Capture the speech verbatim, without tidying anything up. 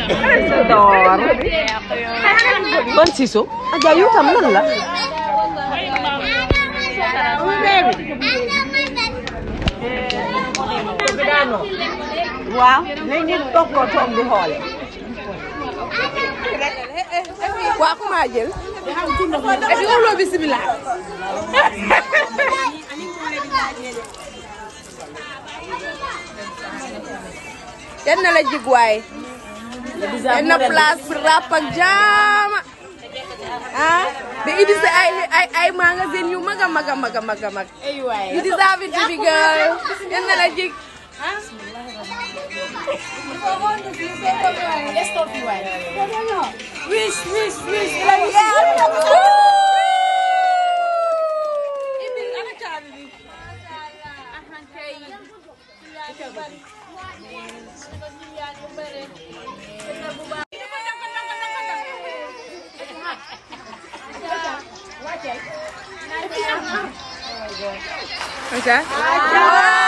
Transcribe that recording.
Door. Ban siso? Aja yu tam lan la? Waaw, léegi toog ko toog di xool. Waa ku ma jël? Et puis ulo bismillah. Yan na la jig waay. Yan na place pour rap ak jaama. Ah, be idi sa ay ay ay magazine yu maga maga maga maga mag. You deserve it, baby girl. Yan na la jig. Ah? Let's stop you waay. Wish wish wish. Okay.